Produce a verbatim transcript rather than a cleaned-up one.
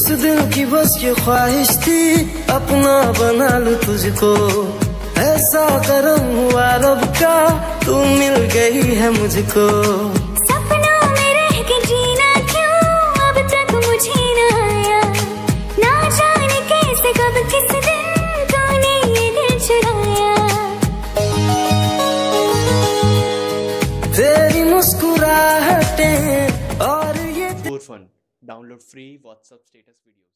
इस दिल की बस ये ख्वाहिश थी अपना बना लूं तुझको, ऐसा करम हुआ रब का तू मिल गई है मुझको। सपनों में रह के जीना क्यों अब तक मुझे ना आया, ना जाने कैसे कब किस दिन तूने ये दिल चुराया। तेरी मुस्कुराहटें और ये For fun, download free WhatsApp status video.